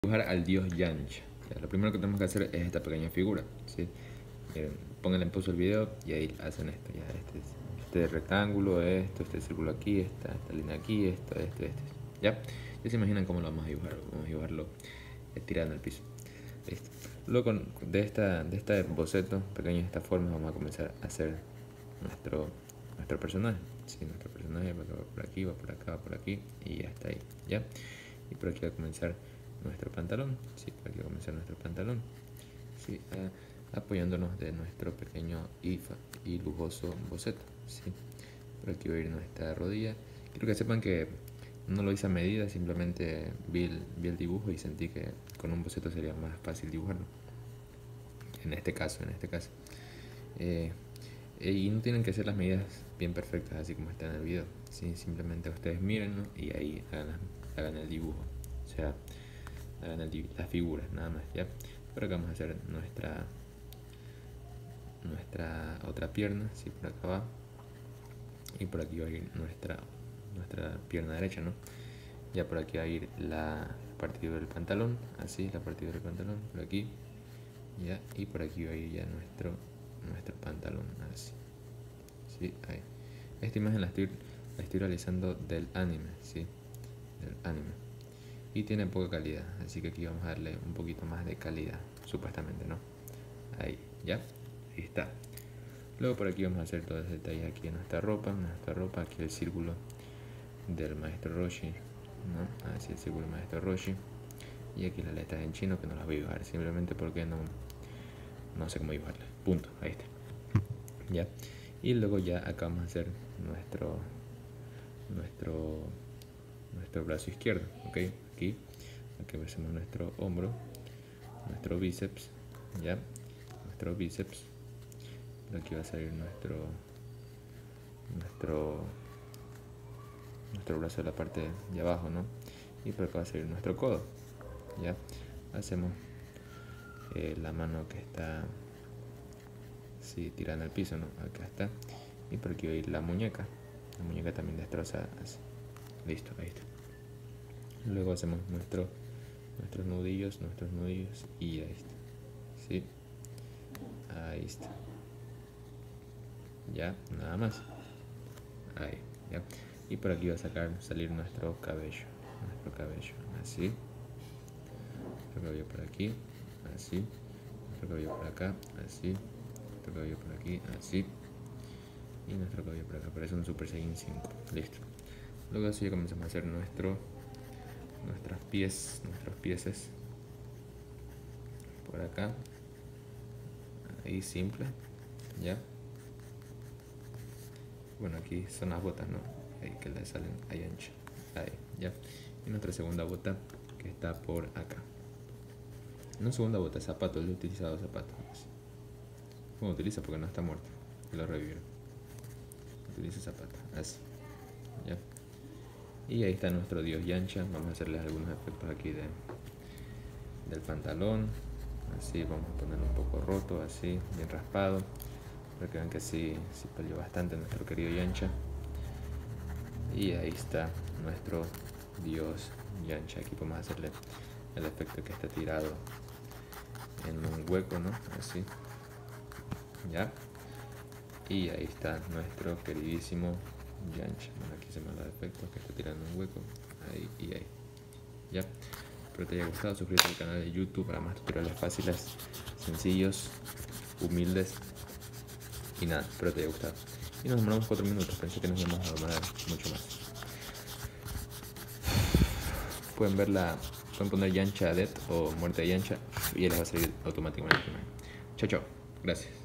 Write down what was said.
dibujar al dios Yancha. Lo primero que tenemos que hacer es esta pequeña figura, ¿sí? Miren, pónganle en pausa el video y ahí hacen esto. Ya, este rectángulo, este círculo aquí, esta línea aquí, este. ¿Ya? Ya se imaginan cómo lo vamos a dibujar. Vamos a dibujarlo tirado en el piso. Listo. Luego de este boceto pequeño, de esta forma, vamos a comenzar a hacer nuestro personaje. ¿Sí? Nuestro personaje va por aquí, va por acá, va por aquí y ya está ahí. ¿Ya? Y por aquí va a comenzar nuestro pantalón. ¿Sí? Por aquí va a comenzar nuestro pantalón. ¿Sí? Apoyándonos de nuestro pequeño y lujoso boceto. ¿Sí? Por aquí va a ir nuestra rodilla. Quiero que sepan que no lo hice a medida, simplemente vi el dibujo y sentí que con un boceto sería más fácil dibujarlo. En este caso. Y no tienen que ser las medidas bien perfectas así como está en el video. ¿Sí? Simplemente ustedes mírenlo y ahí hagan el dibujo. O sea, hagan las figuras nada más. ¿Ya? Por acá vamos a hacer nuestra otra pierna. ¿Sí? Por acá va. Y por aquí va a ir nuestra pierna derecha, ¿no? Ya por aquí va a ir la partida del pantalón, así, la partida del pantalón, por aquí, ya, y por aquí va a ir ya nuestro pantalón, así, sí, ahí. Esta imagen la estoy realizando del anime, sí, del anime, y tiene poca calidad, así que aquí vamos a darle un poquito más de calidad, supuestamente, ¿no? Ahí, ya, ahí está. Luego por aquí vamos a hacer todos los detalles aquí en nuestra ropa, aquí el círculo del maestro Roshi, ¿no? Así el círculo del maestro Roshi. Y aquí las letras en chino que no las voy a dibujar, simplemente porque no sé cómo dibujarlas. Punto, ahí está. Ya. Y luego ya acá vamos a hacer nuestro brazo izquierdo, ¿ok? Aquí hacemos nuestro hombro, nuestro bíceps, ya, nuestro bíceps. Aquí va a salir nuestro brazo de la parte de abajo, ¿no? Y por acá va a salir nuestro codo. Ya hacemos la mano que está tirada en el piso, ¿no? Acá está. Y por aquí va a ir la muñeca también destrozada, así. Listo, ahí está. Luego hacemos nuestros nudillos y ahí está. ¿Sí? Ahí está. Ya, nada más. Ahí, ya. Y por aquí va a salir nuestro cabello, así. Nuestro cabello por aquí, así. Nuestro cabello por acá, así. Nuestro cabello por aquí, así. Y nuestro cabello por acá, parece un Super Saiyan 5. Listo. Luego así ya comenzamos a hacer nuestros pieses por acá. Ahí simple, ya. Bueno, aquí son las botas, ¿no? Ahí que le salen ahí ancha. Ahí, ya. Y nuestra segunda bota que está por acá. No segunda bota, zapato, el utilizado zapato. Bueno, utiliza porque no está muerto. Lo revivieron. Utiliza zapato, así. Ya. Y ahí está nuestro dios Yancha. Vamos a hacerles algunos efectos aquí del pantalón. Así, vamos a ponerlo un poco roto, así, bien raspado. Para que vean que sí peleó bastante nuestro querido Yancha. Y ahí está nuestro dios Yancha. Aquí podemos hacerle el efecto que está tirado en un hueco, ¿no? Así. Ya. Y ahí está nuestro queridísimo Yancha. Bueno, aquí se me da el efecto que está tirando un hueco. Ahí y ahí. Ya. Espero te haya gustado. Suscríbete al canal de YouTube para más tutoriales fáciles, sencillos, humildes. Y nada, espero te haya gustado. Y nos demoramos 4 minutos, pensé que nos íbamos a demorar mucho más. Pueden poner Yancha Death o Muerte de Yancha y les va a salir automáticamente. Chao, chao. Gracias.